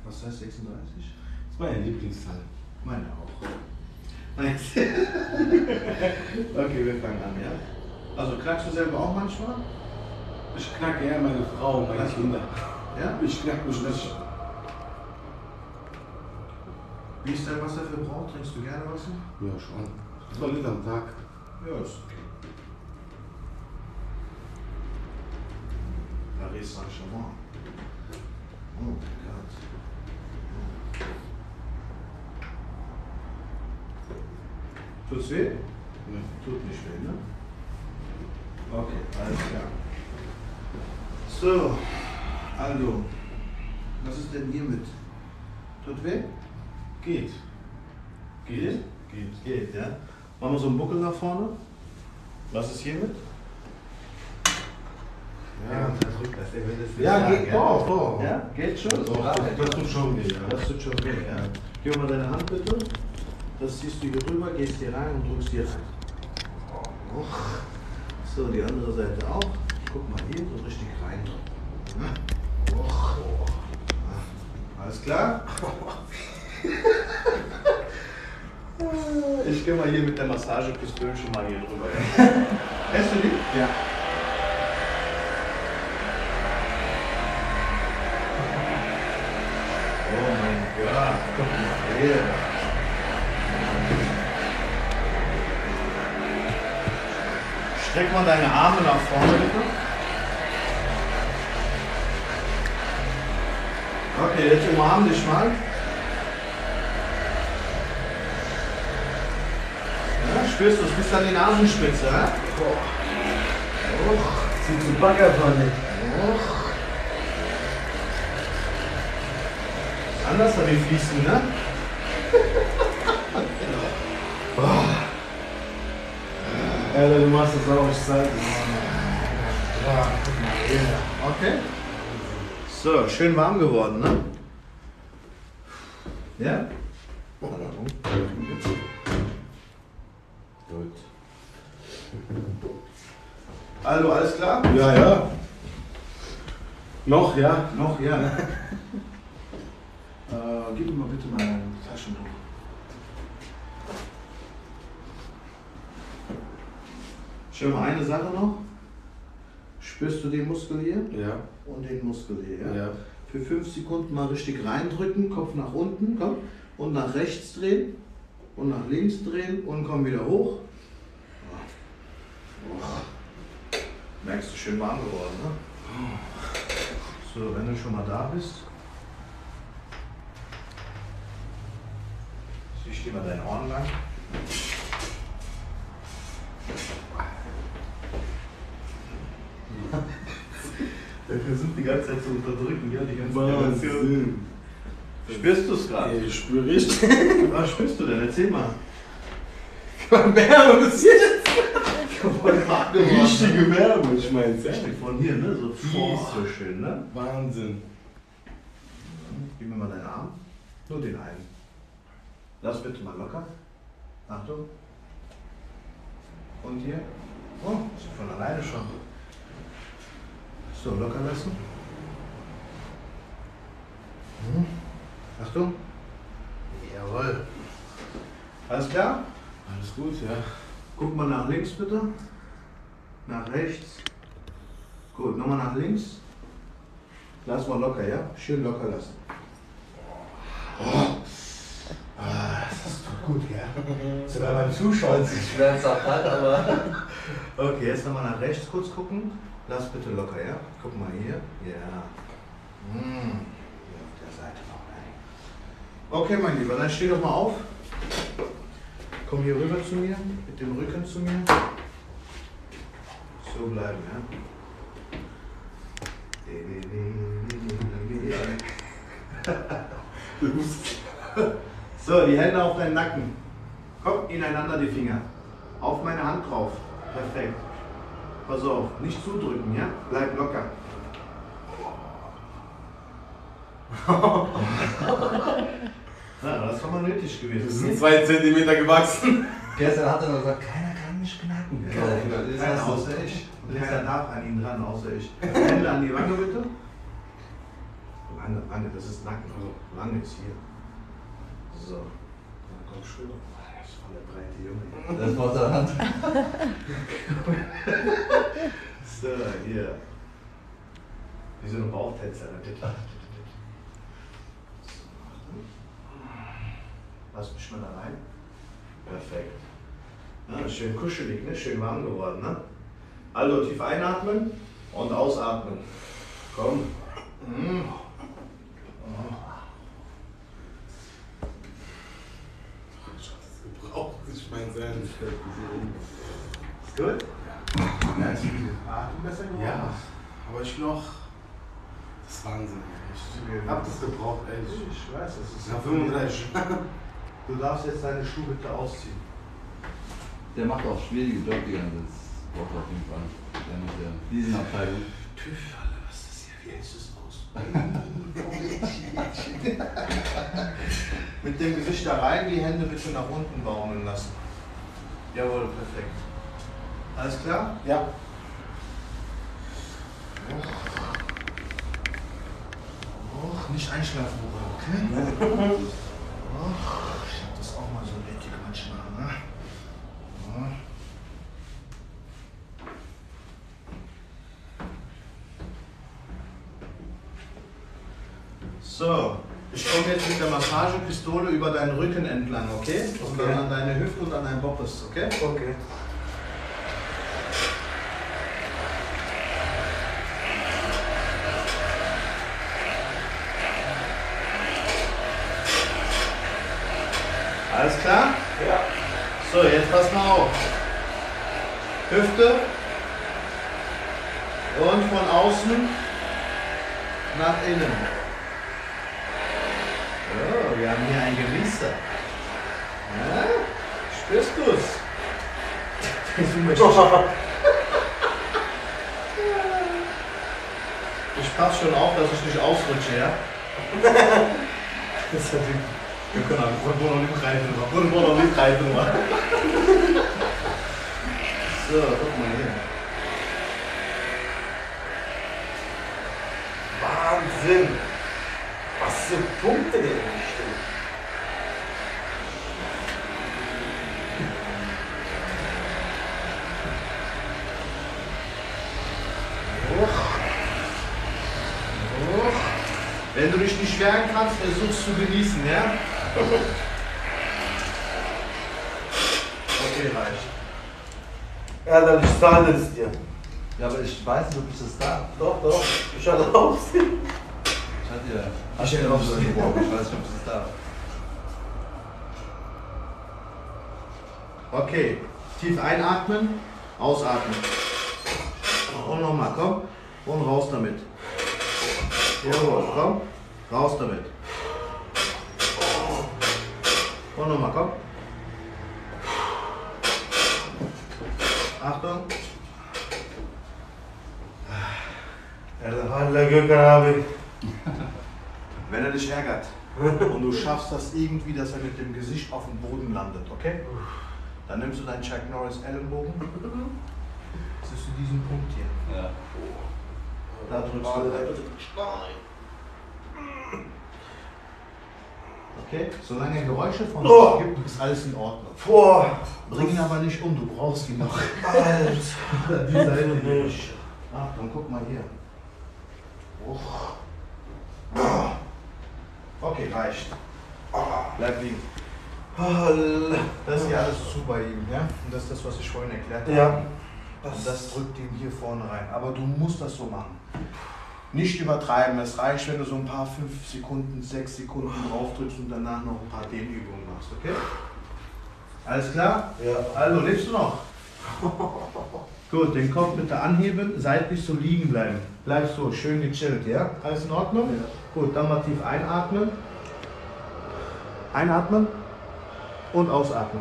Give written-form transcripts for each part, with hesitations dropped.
Was heißt 36? Das ist meine Lieblingszahl. Meine auch. Nice. Okay, wir fangen an, ja? Also knackst du selber auch manchmal? Ich knacke eher meine Frau und meine Kinder. Ja? Ich knack mich nicht. Wie ist dein Wasserverbrauch? Trinkst du gerne Wasser? Ja, schon. 2 Liter am Tag. Ja, ist okay. Paris Saint-Germain. Oh mein Gott. Tut's weh? Nee. Tut nicht weh, ne? Okay, alles klar. So, also, was ist denn hiermit? Tut weh? Geht. Geht? Geht. Geht, ja. Machen wir so einen Buckel nach vorne. Was ist hiermit? Ja, Ja, geht. Boah, boah. Ja, geht schon? Das tut schon weh, ja. Das tut schon weh, ja. Gib mal deine Hand bitte. Das ziehst du hier drüber, gehst hier rein und drückst hier rein. So, die andere Seite auch. Guck mal hier, so richtig rein. Alles klar? Ich gehe mal hier mit der Massagepistölchen mal hier drüber. Kennst du die? Ja. Oh mein Gott, guck mal hier. Streck mal deine Arme nach vorne, bitte. Okay, jetzt umarm dich mal. Ja, spürst du es bis an die Nasenspitze, ja? Sieht zu Baggerpfanne. Anders habe ich fließen, ne? Alter, du machst das auch, ich zeig Okay. So, schön warm geworden, ne? Ja? Gut. Also, alles klar? Ja, ja. Noch, ja. Noch, ja. Gib mir mal bitte mein Taschentuch. Schau mal, eine Sache noch. Spürst du den Muskel hier? Ja. Und den Muskel hier, ja? Ja. Für 5 Sekunden mal richtig reindrücken, Kopf nach unten, komm. Und nach rechts drehen. Und nach links drehen und komm wieder hoch. Merkst du, schön warm geworden, ne? So, wenn du schon mal da bist, zieh dir mal deine Ohren lang. Wir versuchen die ganze Zeit zu unterdrücken, ja, die ganze Emotionen. Spürst du es gerade? Ich spüre richtig. Was spürst du denn? Erzähl mal. Wärme bis jetzt. Richtige Wärme, ich mein's ehrlich. Von hier, ne? So Boah. so schön, ne? Wahnsinn. Gib mir mal deinen Arm. Nur den einen. Lass bitte mal locker. Achtung. Und hier. Oh, ist von alleine schon. So, locker lassen. Achtung. Jawohl. Alles klar? Alles gut, ja. Guck mal nach links bitte. Nach rechts. Gut, nochmal nach links. Lass mal locker, ja? Schön locker lassen. Das tut gut, ja? Sogar beim Zuschauen. Schmerzhaft halt, aber. Okay, jetzt nochmal nach rechts kurz gucken. Lass bitte locker, ja? Guck mal hier. Ja. Hier auf der Seite noch. Okay, mein Lieber, dann steh doch mal auf. Komm hier rüber zu mir, mit dem Rücken zu mir. So bleiben, ja? So, die Hände auf deinen Nacken. Komm, ineinander die Finger. Auf meine Hand drauf. Perfekt. Pass auf, nicht zudrücken, ja? Bleib locker. Ja, das war mal nötig Das gewesen. sind 2 Zentimeter gewachsen. Gestern hat er noch gesagt, keiner kann mich knacken. Keiner außer ich. Keiner darf an ihn dran, außer ich. Hände an die Wange bitte. Anne, das ist Nacken. Also, Wange ist hier. So. Dann kommt Schulter. Das ist voll der breite Junge. Das war der Hand. So, hier. Wie so eine Bauchtänzer. Lass mich mal da rein. Perfekt. Ja, schön kuschelig, ne? Schön warm geworden. Ne? Also tief einatmen und ausatmen. Komm. Gebraucht ist mein Sein. Ist gut? Ja, ist viel Atem besser geworden. Ja, aber ich noch. Das ist Wahnsinn. Ich hab das gebraucht, ehrlich. Ich weiß, das ist Nach 35 Jahren. Du darfst jetzt deine Schuhe bitte ausziehen. Der macht auch schwierige Job die ganze Zeit. Das braucht er auf jeden Fall. Der mit der Riesenabteilung. TÜV, Alter, was ist das hier? Wie hältst du es aus? Mit dem Gesicht da rein, die Hände bitte nach unten baumeln lassen. Jawohl, perfekt. Alles klar? Ja. Och, nicht einschlafen, Bruder, okay? Och, ich hab das auch mal so nötig manchmal, ne? Ja. So, ich komme jetzt mit der Massagepistole über deinen Rücken entlang, okay? Und dann an deine Hüfte und an deinen Boppes, okay? Okay. Alles klar? Ja. So, jetzt pass mal auf. Hüfte und von außen nach innen. Oh, wir haben hier ein Gewister. Ja? Spürst du's? Ich passe schon auf, dass ich nicht ausrutsche, ja? Das ist natürlich. Wir können auch nicht reiten. So, guck mal hier. Wahnsinn! Was für Punkte der stehen. Wenn du dich nicht wehren kannst, versuchst zu genießen, ja? Okay, reicht. Ja, dann ich zahle es dir. Ja, aber ich weiß nicht, ob ich das darf. Doch, doch. Ich hatte aufsehen. Ich hatte ja. Ich hätte auch so gebrochen. Ich weiß nicht, ob ich das darf. Okay, tief einatmen, ausatmen. Und nochmal, komm. Und raus damit. Jawohl, komm. Raus damit. Und nochmal, komm. Achtung. Wenn er dich ärgert und du schaffst das irgendwie, dass er mit dem Gesicht auf dem Boden landet, okay? Dann nimmst du deinen Chuck Norris Ellenbogen. Das ist in diesem Punkt hier. Ja. Da drückst du rein. Okay? Solange er Geräusche von sich gibt, ist alles in Ordnung. Boah. Bring ihn aber nicht um, du brauchst ihn noch. Alter. Die Seite nicht. Achtung, guck mal hier. Okay, reicht. Bleib liegen. Das ist ja alles zu bei ihm, ja? Und das ist das, was ich vorhin erklärt habe. Ja. Und das drückt ihm hier vorne rein. Aber du musst das so machen. Nicht übertreiben. Es reicht, wenn du so ein paar 5 Sekunden, 6 Sekunden drauf drückst und danach noch ein paar Dehnübungen machst, okay? Alles klar? Ja. Also, lebst du noch? Gut, den Kopf bitte anheben, seitlich so liegen bleiben. Bleib so, schön gechillt, ja? Alles in Ordnung? Ja. Gut, dann mal tief einatmen. Einatmen und ausatmen.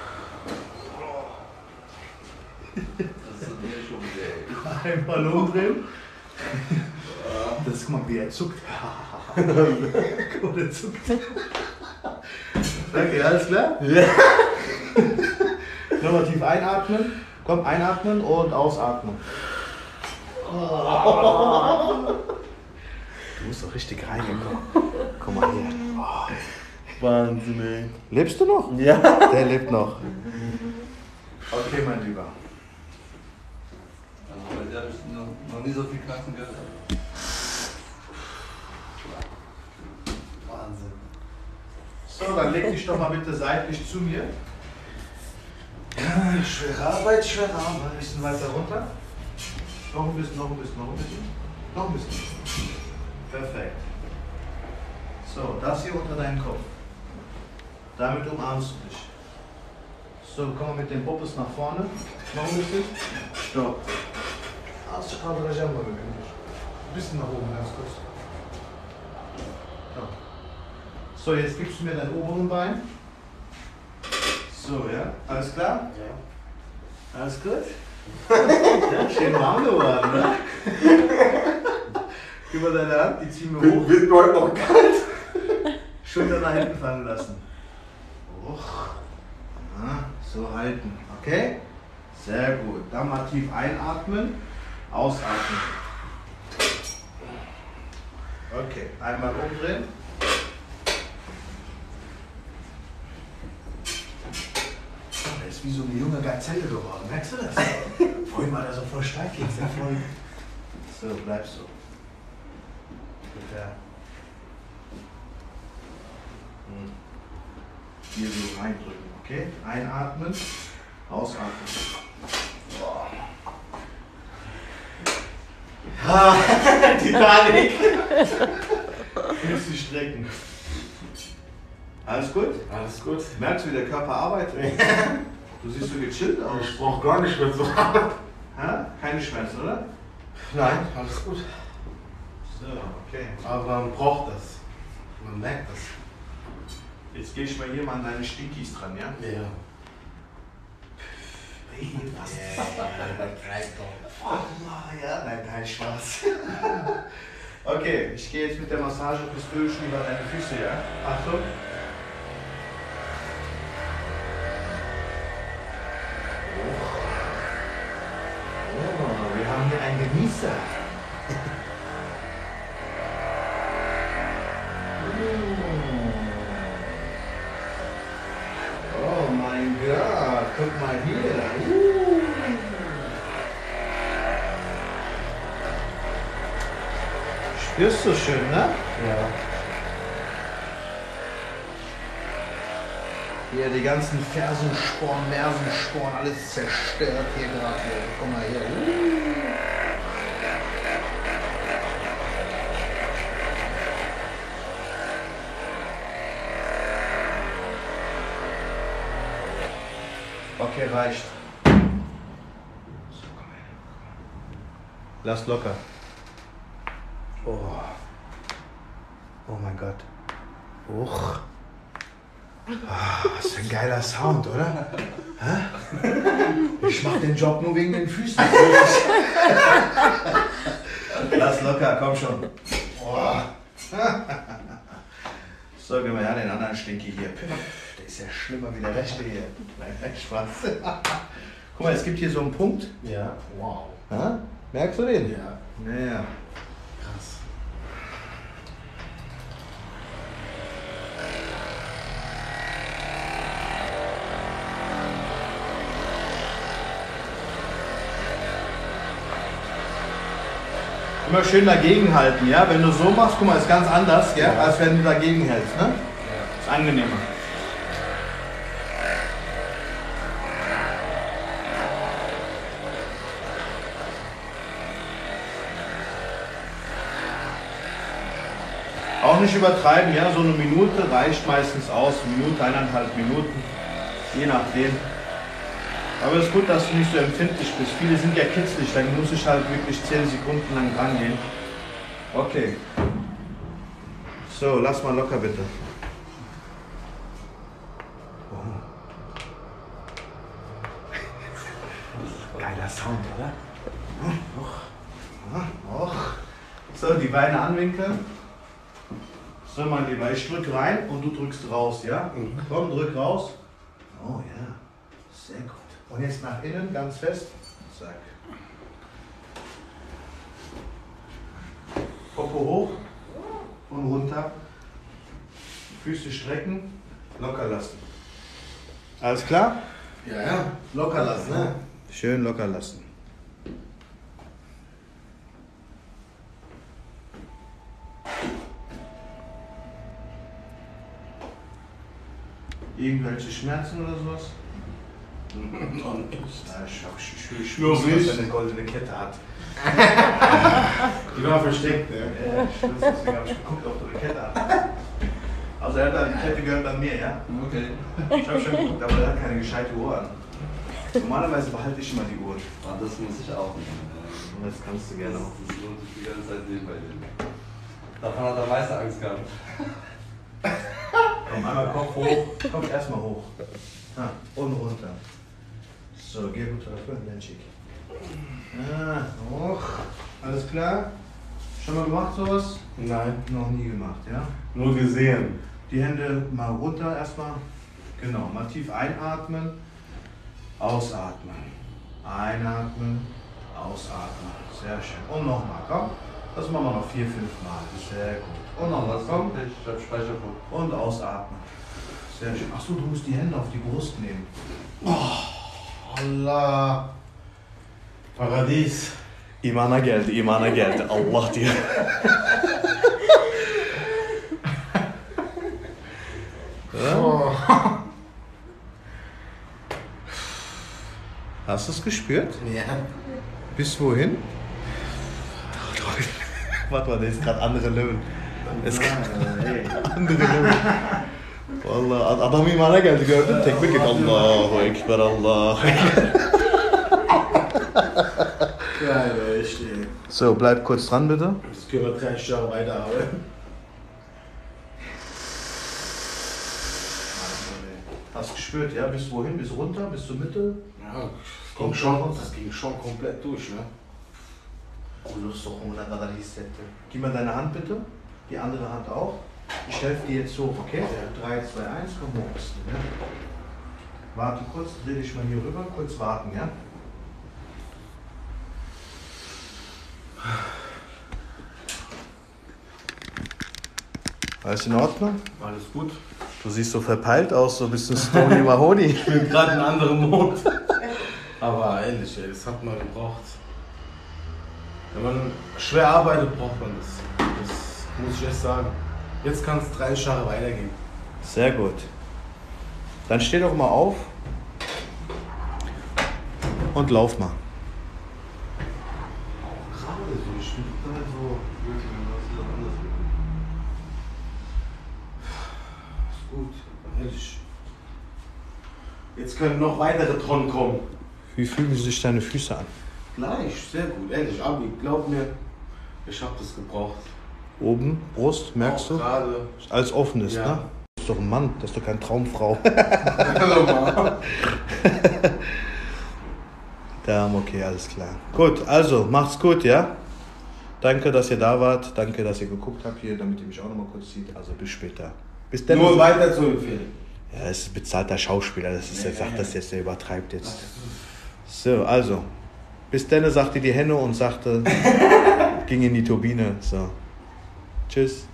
Das ist mir schon wieder. Einmal umdrehen. Das ist, guck mal, wie er zuckt. Guck mal, der zuckt. Okay, alles klar? Ja. Nochmal tief einatmen. Komm, einatmen und ausatmen. Du musst doch richtig reingekommen. Guck mal hier. Oh. Wahnsinn, ey. Lebst du noch? Ja. Der lebt noch. Okay, mein Lieber. Also bei dir habe ich noch nie so viel Kratzen gehört. Wahnsinn. So, dann leg dich doch mal bitte seitlich zu mir. Ja, schwere Arbeit, schwere Arbeit. Ein bisschen weiter runter. Noch ein bisschen, noch ein bisschen, noch ein bisschen. Noch ein bisschen. Perfekt. So, das hier unter deinen Kopf. Damit umarmst du dich. So, komm mal mit den Puppes nach vorne. Noch ein bisschen. Stopp. Ein bisschen nach oben, ganz kurz. So, jetzt gibst du mir dein oberen Bein. So, ja. Alles klar? Ja. Alles gut? Ja, schön warm geworden, ne? Gib mal deine Hand, die ziehen wir hoch. Wird mir heute noch kalt. Schulter nach hinten fallen lassen. Hoch. Ja, so halten. Okay? Sehr gut. Dann mal tief einatmen, ausatmen. Okay, einmal umdrehen. Der ist wie so eine junge Gazelle geworden, merkst du das? Vorhin war der so voll steif, jetzt ist er voll. So, bleib so. Bitte. Hier so reindrücken, okay? Einatmen, ausatmen. Titanic! Füße strecken. Alles gut? Alles gut. Merkst du, wie der Körper arbeitet? Du siehst so gechillt aus. Ich brauch gar nicht mehr so hart. Keine Schmerzen, oder? Nein, alles gut. So, okay. Aber man braucht das. Man merkt das. Jetzt geh ich mal hier mal an deine Stinkies dran, ja? Ja. Was? Ja, nein, kein Spaß. Okay, ich gehe jetzt mit der Massagepistole schon über deine Füße, ja? Achtung. Oh, wir haben hier einen Genießer. Oh mein Gott, guck mal hier. Spürst du schön, ne? Ja. Hier die ganzen Fersensporn, Mersensporn, alles zerstört hier gerade. Guck mal hier. Okay, reicht. So, komm her. Lass locker. Oh. Oh mein Gott. Uch. Was für ein geiler Sound, oder? Hä? Ich mach den Job nur wegen den Füßen. Lass locker, komm schon. Oh. So, gehen wir her, den anderen Stinky hier. Der ist ja schlimmer wie der rechte hier. Nein, kein Spaß. Guck mal, es gibt hier so einen Punkt. Ja. Wow. Ha? Merkst du den? Ja. Ja. Krass. Immer schön dagegen halten, ja? Wenn du so machst, guck mal, ist ganz anders, ja? Als wenn du dagegen hältst, ne? Ist angenehmer. Auch nicht übertreiben, ja? So eine Minute reicht meistens aus. Minute, 1,5 Minuten, je nachdem. Aber es ist gut, dass du nicht so empfindlich bist. Viele sind ja kitzlig, dann muss ich halt wirklich 10 Sekunden lang rangehen. Okay. So, lass mal locker bitte. Geiler Sound, oder? So, die Beine anwinkeln. So, mein Lieber, ich drück rein und du drückst raus, ja? Komm, drück raus. Oh ja, sehr gut. Und jetzt nach innen, ganz fest. Zack. Popo hoch. und runter. Füße strecken, locker lassen. Alles klar? Ja, locker lassen, ne? Schön locker lassen. Irgendwelche Schmerzen oder sowas? Noch nicht. Ich schwöre, dass er eine goldene Kette hat. Die war versteckt, ne? Ja, ich schwöre, deswegen habe ich geguckt, ob du eine Kette hast. Also die Kette gehört an mir, ja? Okay. Ich habe schon geguckt, aber er hat keine gescheite Uhr an. Normalerweise behalte ich immer die Uhr. Ah, das muss ich auch nicht. Und das kannst du gerne auch. Das lohnt sich die ganze Zeit nebenbei. Davon hat er meiste Angst gehabt. Komm, einmal Kopf hoch. Kopf erstmal hoch. Und runter. So, geh gut dafür, dann schick. Hoch. Alles klar? Schon mal gemacht sowas? Nein, Noch nie gemacht, ja? nur gesehen. Die Hände mal runter erstmal. Genau, mal tief einatmen. Ausatmen. Einatmen. Ausatmen. Sehr schön. Und nochmal, komm. Das machen wir noch 4, 5 Mal. Sehr gut. Und nochmal, komm. Ich hab Speicherpunkt. Und ausatmen. Sehr schön. Achso, du musst die Hände auf die Brust nehmen. Allah. Paradies. İmana geldi. Allah diyor. Oh. Hast du es gespürt? Ja. Bis wohin? Warte mal, der ist gerade andere Level. Andere Level. Vallahi adam imana geldi gördün. Tekbir git. Allahu Ekber, Allahu Ekber. Geil, echt, ey. So, bleib kurz dran bitte. Das können wir 3 Jahre weiterarbeiten. Hast du gespürt, ja? Bis wohin? Bis runter? Bis zur Mitte? Ja, das ging schon komplett durch, ne? Gib mal deine Hand bitte. Die andere Hand auch. Ich helfe dir jetzt hoch, okay? 3, 2, 1, komm hoch. Ja? Warte kurz, dreh dich mal hier rüber. Kurz warten, ja? Alles in Ordnung? Alles gut. Du siehst so verpeilt aus, so ein bisschen Stony Mahoney. Ich bin gerade in einem anderen Mond. Aber ehrlich, ey, das hat man gebraucht. Wenn man schwer arbeitet, braucht man das. Das muss ich echt sagen. Jetzt kann es 3 Jahre weitergehen. Sehr gut. Dann steh doch mal auf und lauf mal. Gerade so, ich bin total so. Ist gut, ehrlich. Jetzt können noch weitere Tonnen kommen. Wie fühlen sich deine Füße an? Gleich, sehr gut, ehrlich. Abi, glaub mir, ich hab das gebraucht. Oben, Brust, merkst Auch du? gerade. Alles offen ist, Ja. ne? Das ist doch ein Mann, das ist doch keine Traumfrau. Hallo, Mama. Okay, alles klar. Gut, also macht's gut, ja? Danke, dass ihr da wart. Danke, dass ihr geguckt habt hier, damit ihr mich auch nochmal kurz seht. Also bis später. Bis dann. Nur weiter zu empfehlen. Ja, es ist bezahlter Schauspieler. Das ist, der sagt das jetzt, der übertreibt jetzt. So, also. Bis dann, sagte die Henne und sagte, ging in die Turbine. So. Tschüss.